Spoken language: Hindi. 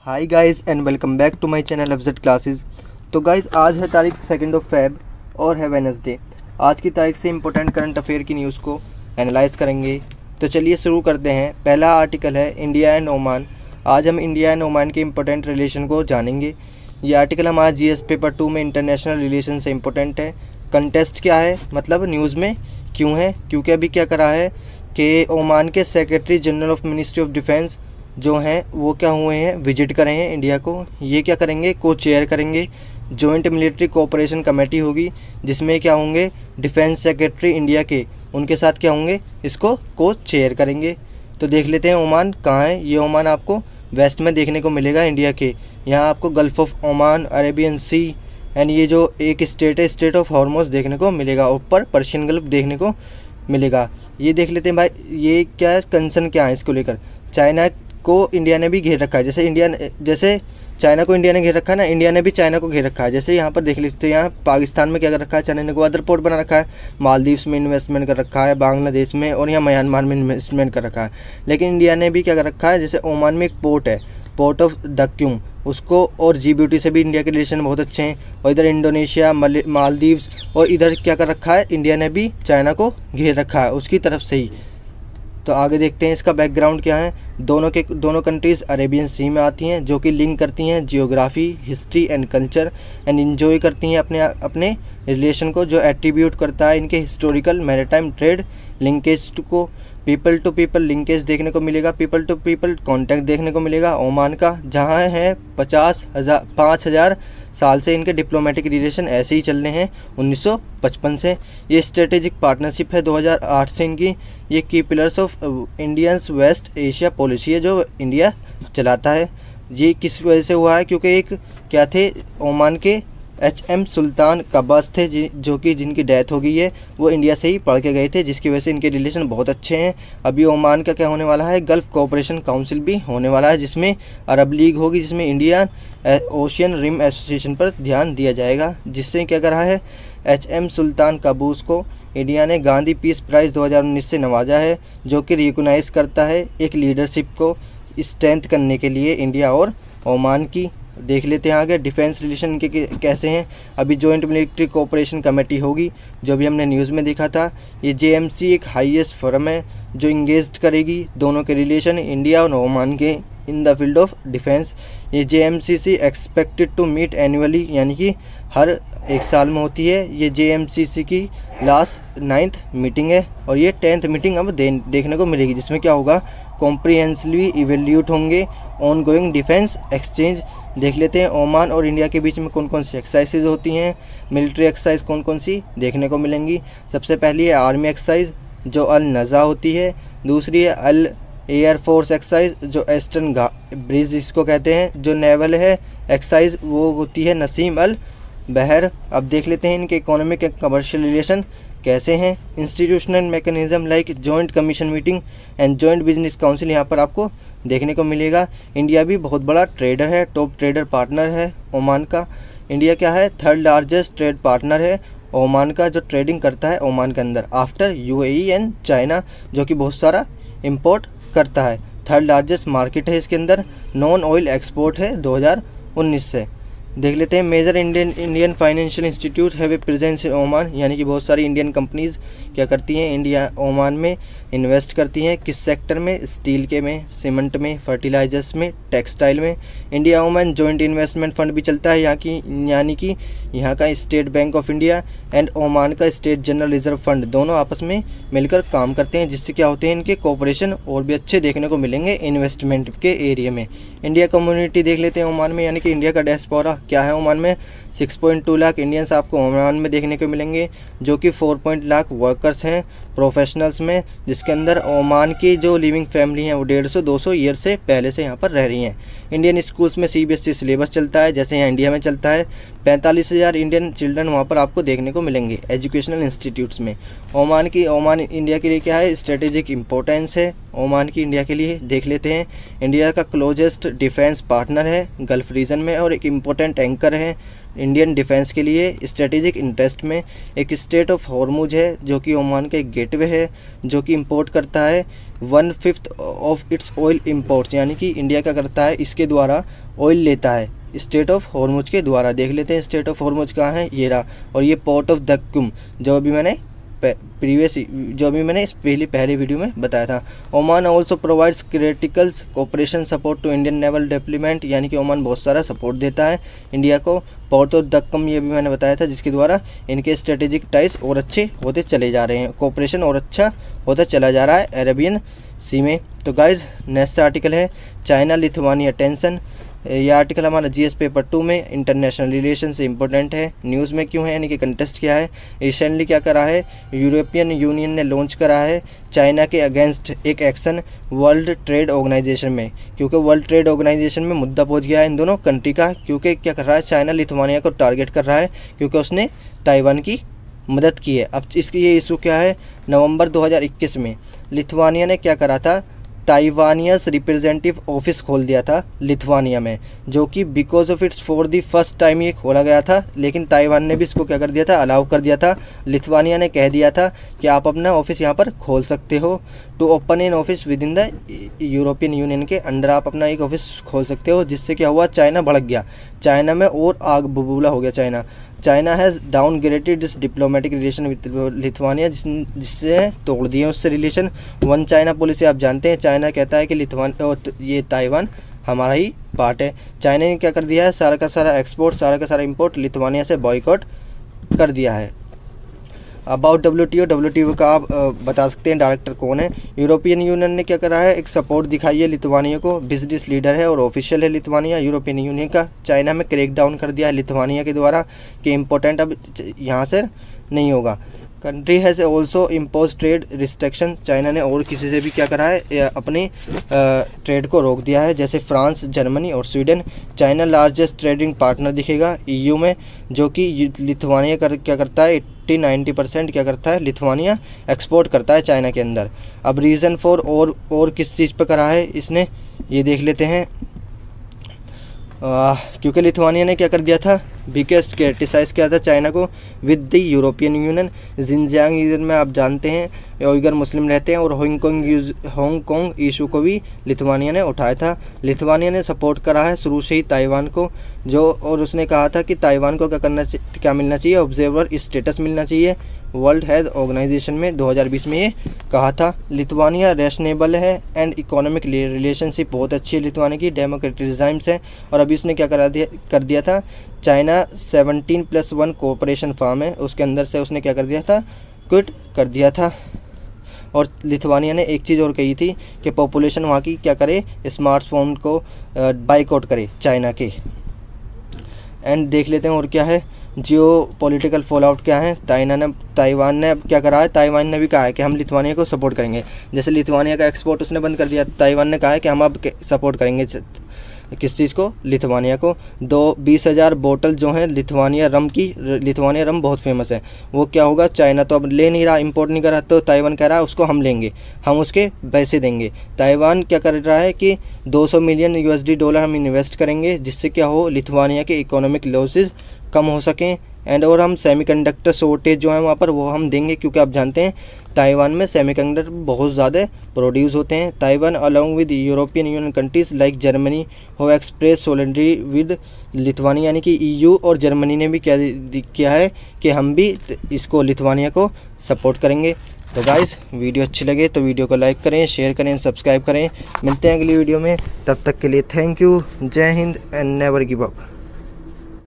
Hi guys and welcome back to my channel FZ Classes. तो गाइस आज है तारीख 2 फेब और है वेडनेसडे। आज की तारीख से इम्पोर्टेंट करंट अफेयर की न्यूज़ को एनालाइज करेंगे। तो चलिए शुरू करते हैं। पहला आर्टिकल है इंडिया एंड ओमान। आज हम इंडिया एंड ओमान के इम्पोर्टेंट रिलेशन को जानेंगे। ये आर्टिकल हमारा जीएस पेपर 2 में इंटरनेशनल रिलेशन से इम्पोर्टेंट है। कंटेस्ट क्या है, मतलब न्यूज़ में क्यों है, क्योंकि अभी क्या करा है कि ओमान के secretary general of ministry of defence जो हैं वो क्या हुए हैं, विजिट करें हैं इंडिया को। ये क्या करेंगे, को चेयर करेंगे। जॉइंट मिलिट्री कोऑपरेशन कमेटी होगी जिसमें क्या होंगे, डिफेंस सेक्रेटरी इंडिया के, उनके साथ क्या होंगे, इसको को चेयर करेंगे। तो देख लेते हैं ओमान कहाँ है। ये ओमान आपको वेस्ट में देखने को मिलेगा इंडिया के। यहाँ आपको Gulf of Oman, Arabian Sea and ये जो एक स्टेट है, स्टेट ऑफ हॉर्मोज देखने को मिलेगा। ऊपर पर्शियन गल्फ देखने को मिलेगा। ये देख लेते हैं भाई, ये क्या कंसर्न क्या है इसको लेकर। चाइना को इंडिया ने भी घेर रखा है। जैसे चाइना को इंडिया ने घेर रखा है ना, इंडिया ने भी चाइना को घेर रखा है। जैसे यहाँ पर देख लेते हैं, यहाँ पाकिस्तान में क्या कर रखा है, चाइना ने ग्वादर पोर्ट बना रखा है, मालदीव्स में इन्वेस्टमेंट कर रखा है, बांग्लादेश में, और यहाँ म्यांमार में इन्वेस्टमेंट कर रखा है। लेकिन इंडिया ने भी क्या कर रखा है, जैसे ओमान में एक पोर्ट है, पोर्ट ऑफ दक्यूम, उसको, और जिबूटी से भी इंडिया के रिलेशन बहुत अच्छे हैं। और इधर इंडोनेशिया, मालदीव्स, और इधर क्या कर रखा है, इंडिया ने भी चाइना को घेर रखा है उसकी तरफ से ही। तो आगे देखते हैं इसका बैकग्राउंड क्या है। दोनों कंट्रीज़ अरेबियन सी में आती हैं, जो कि लिंक करती हैं geography, history and culture and enjoy करती हैं अपने रिलेशन को, जो एट्रीब्यूट करता है इनके हिस्टोरिकल मैरीटाइम ट्रेड लिंकेज को। पीपल टू पीपल लिंकेज देखने को मिलेगा, पीपल टू पीपल कॉन्टैक्ट देखने को मिलेगा ओमान का, जहाँ है 5,000 साल से इनके डिप्लोमेटिक रिलेशन ऐसे ही चल रहे हैं 1955 से। ये स्ट्रेटेजिक पार्टनरशिप है 2008 से इनकी। ये की pillars of Indians West Asia policy है जो इंडिया चलाता है। ये किस वजह से हुआ है, क्योंकि एक क्या थे ओमान के HM सुल्तान कब्बास थे, जो कि जिनकी डेथ हो गई है, वो इंडिया से ही पढ़ के गए थे, जिसकी वजह से इनके रिलेशन बहुत अच्छे हैं। अभी ओमान का क्या होने वाला है, गल्फ़ कोऑपरेशन काउंसिल भी होने वाला है, जिसमें अरब लीग होगी, जिसमें इंडियन ओशियन रिम एसोसिएशन पर ध्यान दिया जाएगा। जिससे क्या कर रहा है, HM सुल्तान कबूस को इंडिया ने गांधी पीस प्राइज़ 2019 से नवाजा है, जो कि रिकॉग्नाइज करता है एक लीडरशिप को स्ट्रेंथ करने के लिए इंडिया और ओमान की। देख लेते हैं आगे डिफेंस रिलेशन के कैसे हैं। अभी जॉइंट मिलिट्री कोऑपरेशन कमेटी होगी, जो भी हमने न्यूज़ में देखा था। ये JMC एक हाईएस्ट फोरम है जो इंगेज करेगी दोनों के रिलेशन, इंडिया और ओमान के, in the field of defence. ये JMCC expected to meet annually, यानी कि हर एक साल में होती है। ये JMCC की लास्ट 9th मीटिंग है, और ये 10th मीटिंग अब देखने को मिलेगी, जिसमें क्या होगा, कॉम्प्रिहेंसिवली इवेल्यूट होंगे ऑन गोइंग डिफेंस एक्सचेंज। देख लेते हैं ओमान और इंडिया के बीच में कौन कौन सी एक्सरसाइजेज होती हैं, मिलिट्री एक्सरसाइज कौन कौन सी देखने को मिलेंगी। सबसे पहली है आर्मी एक्सरसाइज जो अल नज़ा होती है। दूसरी है अल एयरफोर्स एक्सरसाइज जो ईस्टर्न ब्रिज इसको कहते हैं। जो नेवल है एक्सरसाइज वो होती है नसीम अल बहर। अब देख लेते हैं इनके इकोनॉमिक एंड कमर्शियल रिलेशन कैसे हैं। Institutional mechanism like joint commission meeting and joint business council यहाँ पर आपको देखने को मिलेगा। इंडिया भी बहुत बड़ा ट्रेडर है, टॉप ट्रेडर पार्टनर है ओमान का। इंडिया क्या है, 3rd लार्जेस्ट ट्रेड पार्टनर है ओमान का, जो ट्रेडिंग करता है ओमान के अंदर, आफ्टर UAE एंड चाइना, जो कि बहुत सारा इंपोर्ट करता है। 3rd लार्जेस्ट मार्केट है इसके अंदर। नॉन ऑयल एक्सपोर्ट है 2019 से। देख लेते हैं major Indian financial institute have a presence in Oman, यानी कि बहुत सारी इंडियन कंपनीज़ क्या करती हैं, इंडिया ओमान में इन्वेस्ट करती हैं। किस सेक्टर में, स्टील के में, सीमेंट में, फर्टिलाइजर्स में, टेक्सटाइल में। India Oman joint investment fund भी चलता है यहाँ की, यानी कि यहाँ का State Bank of India and Oman का स्टेट जनरल रिजर्व फंड दोनों आपस में मिलकर काम करते हैं, जिससे क्या होते हैं इनके कोऑपरेशन और भी अच्छे देखने को मिलेंगे इन्वेस्टमेंट के एरिया में। इंडिया कम्युनिटी देख लेते हैं ओमान में, यानी कि इंडिया का डायस्पोरा क्या है ओमान में। 6.2 लाख इंडियंस आपको ओमान में देखने को मिलेंगे, जो कि 4 लाख वर्कर्स हैं प्रोफेशनल्स में, जिसके अंदर ओमान की जो लिविंग फैमिली हैं वो 150-200 ईयर से पहले से यहाँ पर रह रही हैं। इंडियन स्कूल्स में CBSE सिलेबस चलता है, जैसे यहाँ इंडिया में चलता है। 45,000 इंडियन चिल्ड्रन वहाँ पर आपको देखने को मिलेंगे एजुकेशनल इंस्टीट्यूट्स में। ओमान इंडिया के लिए क्या है, स्ट्रेटेजिक इंपॉर्टेंस है ओमान की इंडिया के लिए। देख लेते हैं इंडिया का क्लोजेस्ट डिफेंस पार्टनर है गल्फ रीजन में, और एक इम्पोर्टेंट एंकर है इंडियन डिफेंस के लिए स्ट्रेटेजिक इंटरेस्ट में। एक स्ट्रेट ऑफ हॉर्मुज है जो कि ओमान का एक गेटवे है जो कि इंपोर्ट करता है 1/5 ऑफ इट्स ऑयल इंपोर्ट्स, यानी कि इंडिया क्या करता है इसके द्वारा ऑयल लेता है स्ट्रेट ऑफ हॉर्मुज के द्वारा। देख लेते हैं स्ट्रेट ऑफ हॉर्मुज कहाँ है, ये रहा। और ये पोर्ट ऑफ दक्कुम जो अभी मैंने इस पहले वीडियो में बताया था। Oman also provides critical cooperation support to Indian naval development, यानी कि ओमान बहुत सारा सपोर्ट देता है इंडिया को। पोर्ट ऑफ दक्कम ये भी मैंने बताया था, जिसके द्वारा इनके स्ट्रेटेजिक टाइज और अच्छे होते चले जा रहे हैं, कोऑपरेशन और अच्छा होता चला जा रहा है अरेबियन सी में। तो गाइज नेक्स्ट आर्टिकल है चाइना लिथुआनिया टेंशन। यह आर्टिकल हमारा जीएस पेपर 2 में इंटरनेशनल रिलेशन से इम्पोर्टेंट है। न्यूज़ में क्यों है, यानी कि कंटेस्ट क्या है। रिसेंटली क्या करा है, यूरोपियन यूनियन ने लॉन्च करा है चाइना के अगेंस्ट एक एक्शन वर्ल्ड ट्रेड ऑर्गेनाइजेशन में, क्योंकि वर्ल्ड ट्रेड ऑर्गेनाइजेशन में मुद्दा पहुंच गया है इन दोनों कंट्री का। क्योंकि क्या कर रहा है, चाइना लिथुआनिया को टारगेट कर रहा है क्योंकि उसने ताइवान की मदद की है। अब इसकी ये इशू क्या है, नवंबर 2021 में लिथुआनिया ने क्या करा था, ताइवानियस रिप्रेजेंटेटिव ऑफिस खोल दिया था लिथुआनिया में, जो कि because of its for the first time ये खोला गया था। लेकिन ताइवान ने भी इसको क्या कर दिया था, अलाउ कर दिया था। लिथुआनिया ने कह दिया था कि आप अपना ऑफिस यहाँ पर खोल सकते हो, to open an office within the European Union के अंडर आप अपना एक ऑफिस खोल सकते हो। जिससे क्या हुआ, चाइना भड़क गया, चाइना में और आग बबूला हो गया। China has downgraded this diplomatic relation with Lithuania, जिससे तोड़ दिए उससे रिलेशन। वन चाइना पॉलिसी आप जानते हैं, चाइना कहता है कि ये ताइवान हमारा ही पार्ट है। चाइना ने क्या कर दिया है, सारा का सारा एक्सपोर्ट, सारा का सारा इंपोर्ट लिथुआनिया से बॉयकॉट कर दिया है। अबाउट WTO का आप बता सकते हैं डायरेक्टर कौन है। यूरोपियन यूनियन ने क्या करा है, एक सपोर्ट दिखाई है लिथुआनिया को, बिजनेस लीडर है और ऑफिशियल है लिथुआनिया यूरोपियन यूनियन का। चाइना में क्रैक डाउन कर दिया है लिथुआनिया के द्वारा कि इम्पोर्टेंट अब यहाँ से नहीं होगा। Country has also impose trade restriction, China ने और किसी से भी क्या करा है, अपनी ट्रेड को रोक दिया है, जैसे फ्रांस, जर्मनी और Sweden. China largest trading partner दिखेगा EU में, जो कि लिथुआनिया क्या करता है 80-90% क्या करता है, लिथुआनिया एक्सपोर्ट करता है चाइना के अंदर। अब रीज़न फॉर और किस चीज़ पर करा है इसने, ये देख लेते हैं। क्योंकि लिथुआनिया ने क्या कर दिया था, बिगेस्ट क्रिटिसाइज़ किया था चाइना को with the European Union. Xinjiang region में आप जानते हैं उइगर मुस्लिम रहते हैं, और हांगकांग इशू को भी लिथुआनिया ने उठाया था। लिथुआनिया ने सपोर्ट करा है शुरू से ही ताइवान को, और उसने कहा था कि ताइवान को क्या मिलना चाहिए, ऑब्जर्वर स्टेटस मिलना चाहिए वर्ल्ड हेल्थ ऑर्गेनाइजेशन में 2020 में ये कहा था। लिथुआनिया रेशनेबल है एंड इकोनॉमिक रिलेशनशिप बहुत अच्छी है लिथुआनिया की, डेमोक्रेटिज्म है। और अभी उसने क्या कर दिया था, चाइना 17+1 कोऑपरेशन फॉर्म है, उसके अंदर से उसने क्या कर दिया था, क्विट कर दिया था। और लिथुआनिया ने एक चीज़ और कही थी कि पॉपुलेशन वहाँ की क्या करे, स्मार्टफोन को बाइकआउट करे चाइना के। एंड देख लेते हैं और क्या है, जियो पॉलिटिकल फॉल आउट क्या है। ताइवान ने अब क्या करा है, ताइवान ने भी कहा है कि हम लिथुआनिया को सपोर्ट करेंगे। जैसे लिथुआनिया का एक्सपोर्ट उसने बंद कर दिया, ताइवान ने कहा है कि हम अब सपोर्ट करेंगे किस चीज़ को, लिथुआनिया को। 20,000 बोतल जो हैं लिथुआनिया रम बहुत फेमस है, वो क्या होगा, चाइना तो अब ले नहीं रहा, इंपोर्ट नहीं कर रहा, तो ताइवान कह रहा है उसको हम लेंगे, हम उसके पैसे देंगे। ताइवान क्या कर रहा है कि $200 मिलियन USD हम इन्वेस्ट करेंगे, जिससे क्या हो, लिथुआनिया के इकोनॉमिक लॉसेज कम हो सकें। और हम सेमीकंडक्टर शॉर्टेज जो है वहाँ पर वो हम देंगे, क्योंकि आप जानते हैं ताइवान में सेमीकंडक्टर बहुत ज़्यादा प्रोड्यूस होते हैं। Taiwan along with European Union countries like Germany हो एक्सप्रेस सोलिडरिटी विद लिथुआनिया, यानी कि EU और जर्मनी ने भी क्या किया है कि हम भी इसको लिथुआनिया को सपोर्ट करेंगे। तो गाइस वीडियो अच्छी लगे तो वीडियो को लाइक करें, शेयर करें, सब्सक्राइब करें। मिलते हैं अगली वीडियो में, तब तक के लिए थैंक यू, जय Hind and never give up.